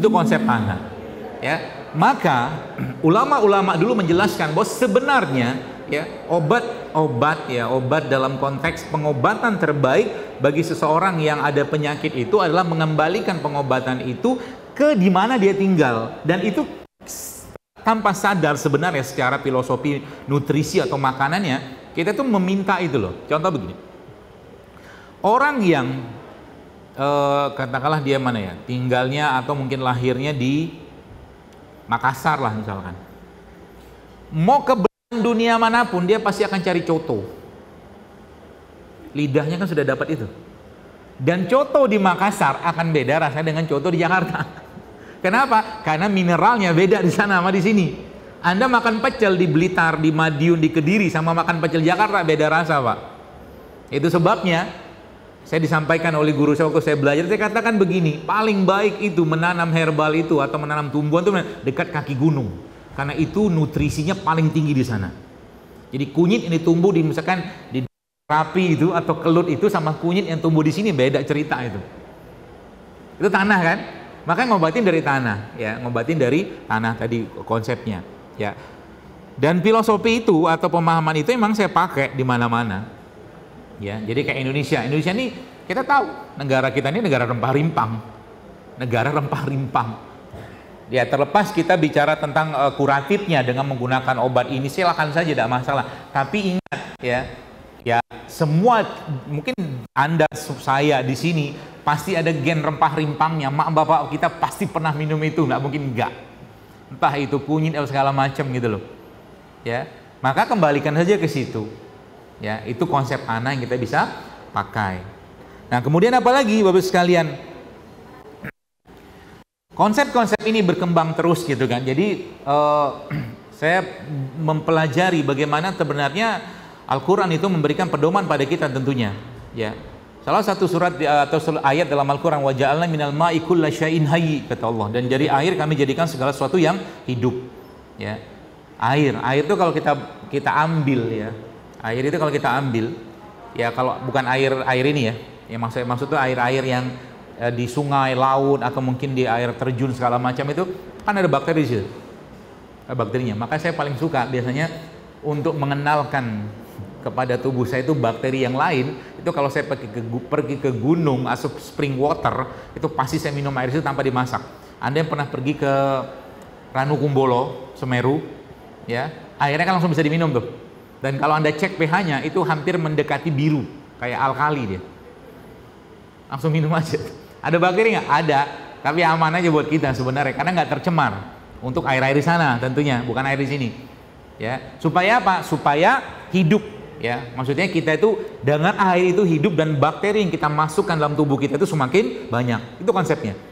Itu konsep ana. Ya, maka ulama-ulama dulu menjelaskan bahwa sebenarnya ya obat dalam konteks pengobatan terbaik bagi seseorang yang ada penyakit itu adalah mengembalikan pengobatan itu ke di mana dia tinggal, dan itu tanpa sadar sebenarnya secara filosofi nutrisi atau makanannya kita tuh meminta itu loh. Contoh begini, orang yang katakanlah dia mana ya, tinggalnya atau mungkin lahirnya di Makassar lah misalkan, mau ke dunia manapun dia pasti akan cari coto. Lidahnya kan sudah dapat itu, dan coto di Makassar akan beda rasanya dengan coto di Jakarta. Kenapa? Karena mineralnya beda di sana sama di sini. Anda makan pecel di Blitar, di Madiun, di Kediri sama makan pecel Jakarta beda rasa, Pak. Itu sebabnya saya disampaikan oleh guru saya waktu saya belajar, saya katakan begini, paling baik itu menanam herbal itu atau menanam tumbuhan itu dekat kaki gunung, karena itu nutrisinya paling tinggi di sana. Jadi kunyit ini tumbuh di misalkan di Rapi itu atau Kelut itu sama kunyit yang tumbuh di sini beda cerita itu. Itu tanah kan? Makanya ngobatin dari tanah, ya, ngobatin dari tanah tadi konsepnya, ya. Dan filosofi itu atau pemahaman itu emang saya pakai di mana-mana. Ya, jadi kayak Indonesia ini kita tahu negara kita ini negara rempah-rimpang, ya, terlepas kita bicara tentang kuratifnya dengan menggunakan obat ini silakan saja, tidak masalah, tapi ingat ya semua mungkin Anda, saya di sini pasti ada gen rempah-rimpangnya, mak bapak kita pasti pernah minum itu, nggak mungkin enggak, entah itu kunyit atau segala macam gitu loh, ya, maka kembalikan saja ke situ. Ya, itu konsep ana yang kita bisa pakai. Nah, kemudian apa lagi Bapak sekalian? Konsep-konsep ini berkembang terus gitu kan. Jadi saya mempelajari bagaimana sebenarnya Al-Quran itu memberikan pedoman pada kita tentunya. Ya, salah satu surat atau ayat dalam Al-Quran, wa ja'alna minal ma'i kulla syai'in hayy, kata Allah. Dan dari air kami jadikan segala sesuatu yang hidup. Ya, air itu kalau kita ambil ya. Air itu kalau kita ambil, ya kalau bukan air ini ya, yang maksud itu air yang di sungai, laut, atau mungkin di air terjun segala macam itu kan ada bakteri di situ, bakterinya. Maka saya paling suka biasanya untuk mengenalkan kepada tubuh saya itu bakteri yang lain. Itu kalau saya pergi ke gunung, asup spring water, itu pasti saya minum air itu tanpa dimasak. Anda yang pernah pergi ke Ranukumbolo, Semeru, ya, airnya kan langsung bisa diminum tuh. Dan kalau Anda cek pH-nya itu hampir mendekati biru, kayak alkali dia. Langsung minum aja. Ada bakteri nggak? Ada, tapi aman aja buat kita sebenarnya, karena nggak tercemar. Untuk air-air di sana tentunya, bukan air di sini. Ya, supaya apa? Supaya hidup. Ya, maksudnya kita itu dengan air itu hidup dan bakteri yang kita masukkan dalam tubuh kita itu semakin banyak. Itu konsepnya.